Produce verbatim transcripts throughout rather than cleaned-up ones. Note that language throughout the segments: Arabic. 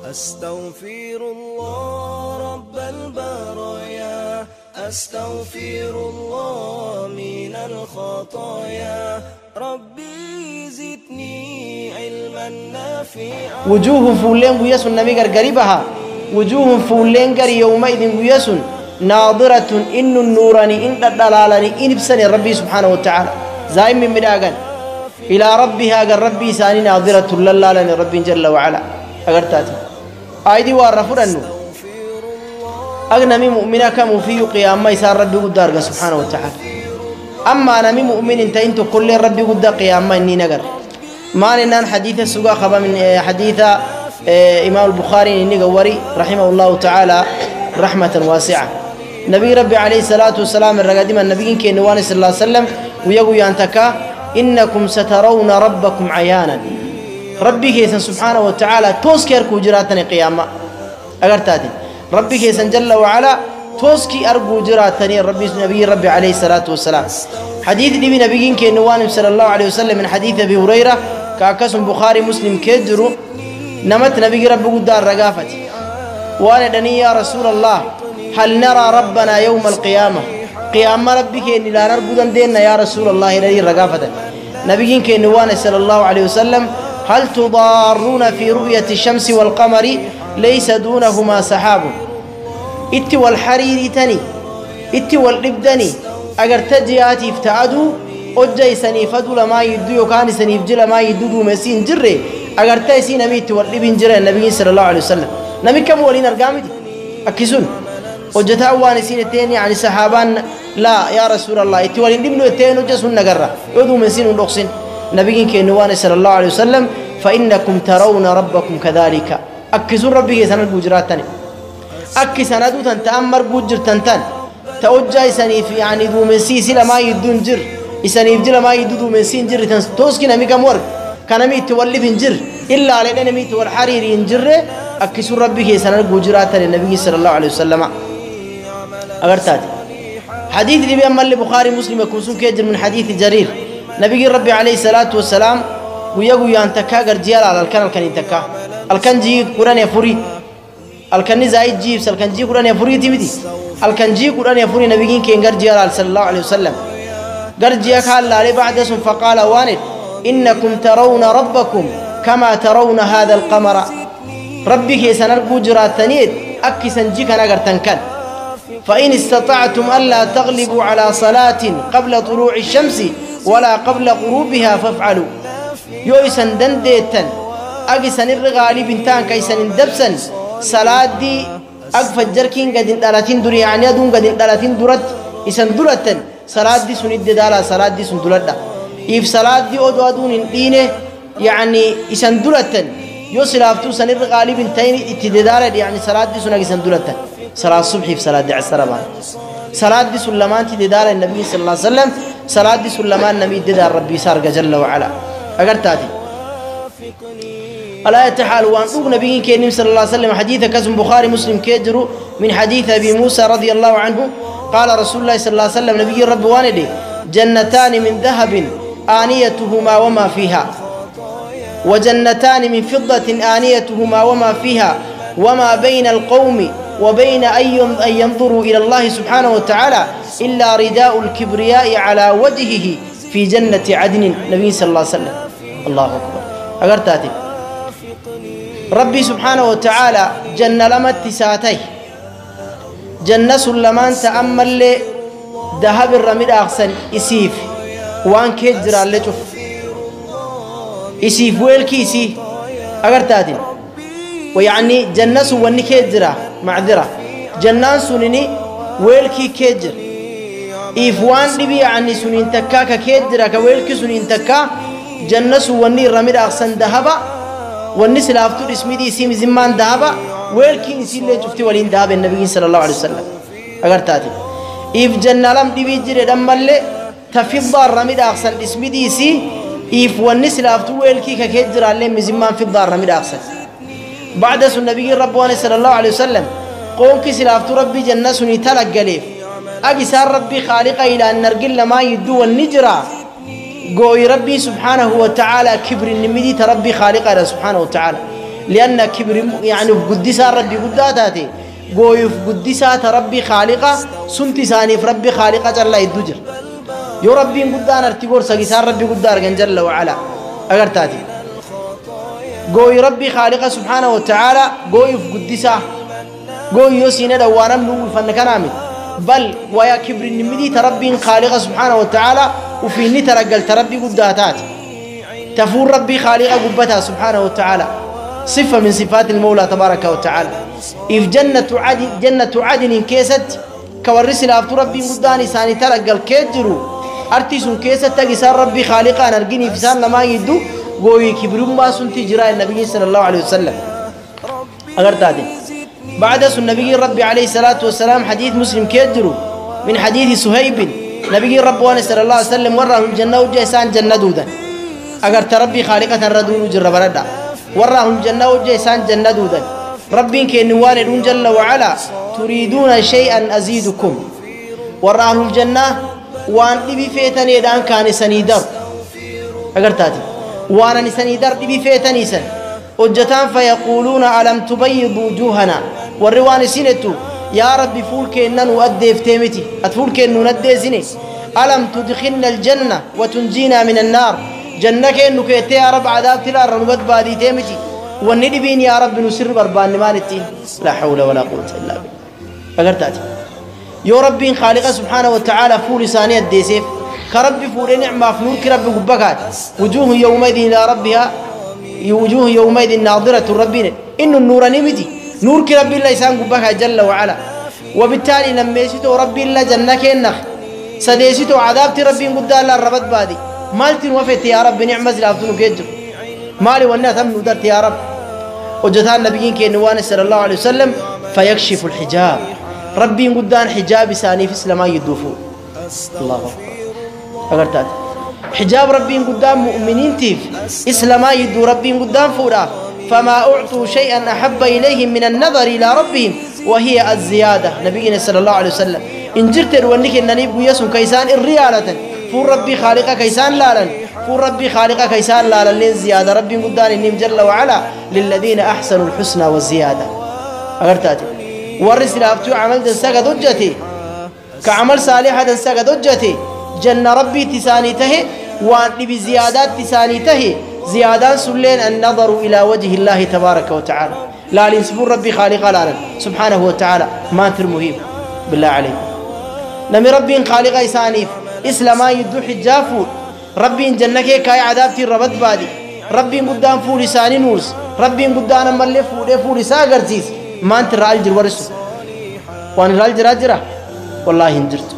أستغفر الله رب البرايا أستغفر الله من الخطايا ربي زدني علما نافعا. وجوه فولين ويسن نبي قريبها وجوه فولين قري يومئذ ويسن ناظرة إن النوراني إن الدلالاني إن بسن ربي سبحانه وتعالى زايم من مداغن إلى ربها قال ربي ساني ناظرة للالاني ربي جل وعلا أقرتاتي آيدي وارفر أنه أغنى مؤمنا كم في قيام ما يسار ربي قدار سبحانه وتعالى. أما أنا مؤمن أنت أنت كل ربي قدار قيام ما إني نقر ما لنا حديث السوق خبر من حديث إمام البخاري إني قوري رحمه الله تعالى رحمة واسعة. نبي ربي عليه الصلاة والسلام الرقادم النبي كنوان صلى الله عليه وسلم ويقول ينتكا إنكم سترون ربكم عيانا ربي كيسن سبحانه وتعالى توسكي أركو جراتني قيامة أقرتاتي ربي كيسن جل وعلا توسكي أركو جراتني ربي نبي ربي عليه الصلاة والسلام. حديث نبي نبي كنوان صلى الله عليه وسلم من حديث أبي هريرة كاكسم بخاري مسلم كجرو نمت نبي ربي قدار رقافتي وانا دني يا رسول الله هل نرى ربنا يوم القيامة قيام ربك إن لا نرقد ديننا يا رسول الله الذي رقافة نبي كنوان صلى الله عليه وسلم هل تضارون في رؤية الشمس والقمر ليس دونهما سحاب إت والحرير تني إت والإبدني أجر تجياتي افتعدوا أجي سنيفدوا لما يدو كان سنيفجل ما يدو مسين جري أجر تيسين ميت والإبن جري النبي صلى الله عليه وسلم نبي كم ولين القامد أكيسون وجتها وانسين التاني عن الصحابان لا يا رسول الله إت ولين ابن التاني وجسون نجرة يدو مسين ونقصين نبي كنوان صلى الله عليه وسلم فإنكم ترون ربكم كذلك أكسون ربي سند بوجراتني أكسنا دو تنتأمر بوجر تنتن توجه سنيف يعني دو مسي سلا ما يدون جر يسنيف جل ما يدو مسين جر توسكي نمي كمور كان مي تولي بنجر إلا علينا نمي تول حرير ينجر أكسون ربي سند بوجراتني النبي صلى الله عليه وسلم أغرتات حديث اللي بيأمل البخاري مسلم يكون كيجر من حديث جرير نبي ربي عليه الصلاة والسلام ويقول ينتكا قرجيال على الكن الكن ينتكا الكن جي قرآن يفوري الكن زايد جيبس الكن جي قرآن يفوري تبدي الكن جي قرآن يفوري نبي كين قرجيال على صلى الله عليه وسلم قرجيا قال عليه بعد اسم فقال واند إنكم ترون ربكم كما ترون هذا القمر ربي كيسن أرجو جراتنيد أكسن جيك أنا قرتنكن فإن استطعتم ألا تغلبوا على صلاة قبل طلوع الشمس ولا قبل غروبها فافعلوا يويسن دنديتن أجسن الرغالي بنتان كيسن دبسن صلاة دي أقفجر كين قد انتلاتين دور يعني دون قد انتلاتين دورت إسن دورتن صلاة دي سند دالا صلاة دي سن دولت إف صلاة دي أدو أدون دينه يعني إسن دورتن يو سلافتو سن الرغالي بنتين اتدادالة يعني صلاة دي سنة إسن دورتن صلاة الصبح في صلاة عصر بان صلاة دي سلمان تدار النبي صلى الله عليه وسلم صلاة دي سلمان نبي تدار ربي سارق جل وعلا أقر تاتي ألا يتحال وان أوق نبي كريم صلى الله عليه وسلم حديث كسم بخاري مسلم كيجرو من حديث أبي موسى رضي الله عنه قال رسول الله صلى الله عليه وسلم نبي رب واندي جنتان من ذهب آنيتهما وما فيها وجنتان من فضة آنيتهما وما فيها وما بين القوم وبين أن ينظروا إلى الله سبحانه وتعالى إلا رداء الكبرياء على وجهه في جنة عدن النبي صلى الله عليه وسلم الله أكبر أقرتاتي ربي سبحانه وتعالى جنة لما اتساتي جنة سلمان تأمل لي ذهب الرميد أغسن إسيف وان كجر اللي شوف إسيف ويلكي إسيف أقرتاتي ويعني جنة سواني كجرة معذرة جنة سنيني ويلكي كجر إفوان لبي يعني سنين تكا كجرة كويلكي سنين تكا جنة سواني رميد أغسن ذهبا والناس لافتوا اسمي دي اسم زمان ذهبا ويلكي إنسي اللي شفتي ولين ذهب النبي صلى الله عليه وسلم أقرتاتي إف جنة لم تبي جري دم اللي تفضل رميد أغسن اسمي دي سي إف والناس لافتوا ويلكي كجرة اللي مزمان فضل رميد أغسن بعد سن النبي ربنا صلى الله عليه وسلم قوم كي سلافت ربي جنة سني تلق قليف أجي سار ربي خالقه إلى أن نرجل ما يدو النجرة قوي ربي سبحانه وتعالى كبر النمدي تربي خالقه سبحانه وتعالى لأن كبر يعني في قدسة ربي قداتاتي قوي في قدسة ربي خالقة سنتي ثاني في ربي خالقة جل يدجر يو ربي قدان ارتقور سقيسان ربي قدار جل وعلا أقرتاتي قوي ربي خالقة سبحانه وتعالى قوي في قدسة قوي يوسينا دوانا منو فنكنامي بل ويا كبر النمدي تربي خالقة سبحانه وتعالى وفي نترجل تربي قداتات تفور ربي خالقة قبتها سبحانه وتعالى صفة من صفات المولى تبارك وتعالى إف جنة عدن جنة عدن كيست كورس الأفتو ربي قداني ساني ترجل كيجرو أرتيسون كيست تجسار ربي خالقة نرجني في سان لما يدو قوي كبرهم ما سنتي جراء النبي صلى الله عليه وسلم أقرتادي بعد سن النبي ربي عليه الصلاة والسلام حديث مسلم كيجرو من حديث سهيب نبي رب وانا صلى الله عليه وسلم وراه الجنة وجيسان جنة دودا أقرت ربي خالقة ردون جر بردا وراه الجنة وجيسان جنة دودا ربي كنوان دون جل وعلا تريدون شيئا أزيدكم وراه الجنة وان تبي فيتني دان كان سنيدر أقرتاتي وانا نسنيدر تبي فيتني سن وجتان فيقولون ألم تبيض وجوهنا والروان سنتو يا ربي فول كأننا نؤدي فتيمتي أتفول كأننا ندي زني ألم تدخلنا الجنة وتنجينا من النار جنة كأنه كيتي يا رب عذاب تلا رنبت بادي تيمتي والندي بين يا رب نسر بربان مالتين لا حول ولا قوة إلا بالله أقرتاتي يا ربي خالق سبحانه وتعالى فول ثانية الديسيف كرب فول نعمة فنور كرب قبكات وجوه يومئذ إلى ربها وجوه يومئذ ناظرة ربنا إن النور نمدي نور كرب الله يسان قبكها جل وعلا وبالتالي لما يسيتو ربي الله جنة كأنك سديسيتو عذاب ربي قد الله ربط بادي مالتين وفيت يا رب نعمة زلافتون كيجر مالي والناس هم ندرت يا رب وجدان نبيين كينوان صلى الله عليه وسلم فيكشف الحجاب ربي قدان حجاب ثاني في السلام يدوفو الله أكبر أقرتات حجاب ربي قدام مؤمنين تيف إسلاما يدو ربي قدام فورا فما أعطوا شيئا أحب إليهم من النظر إلى ربهم وهي الزيادة نبينا صلى الله عليه وسلم إن جرت روانك إنني بيسون كيسان الريالة فور ربي خالق كيسان لالا فور ربي خالق كيسان لالا لين زيادة ربي قدام النيم جل وعلا للذين أحسنوا الحسنى والزيادة أقرتات ورس لأفتو عمل دنساق دجتي كعمل صالحة دنساق دجتي جنة ربي تسانيته وان بزيادات تسانيته زيادات سلين النظر إلى وجه الله تبارك وتعالى لا لنسبور ربي خالق لالا سبحانه وتعالى ما ترمهيب بالله عليكم نمي ربي خالق إسانيف إسلاما يدو حجافو ربي جنك كاي عذابتي ربط بادي ربي قدام فول لساني نورس ربي قدام ملي فول فول ساغرتيس ما انت راجل ورسو وان راجل راجرة والله انجرت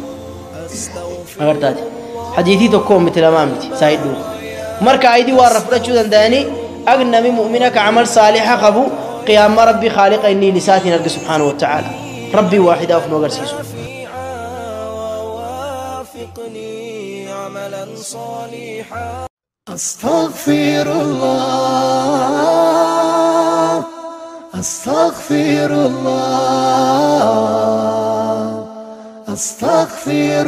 أغرتاتي حديثي تكون مثل أمامتي سايدو مركا عيدي وارفرشو دنداني أغنى مؤمنك عمل صالح قبو قيام ربي خالق إني لساتي نرجو سبحانه وتعالى ربي واحد أفنو قرسيسو عملا صالحا أستغفر الله أستغفر الله أستغفر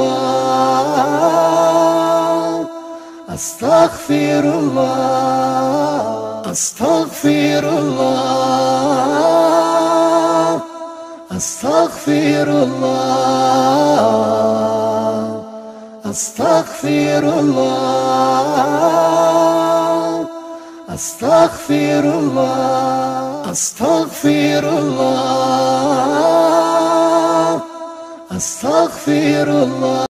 الله أستغفر الله أستغفر الله أستغفر الله أستغفر الله أستغفر الله أستغفر الله أستغفر الله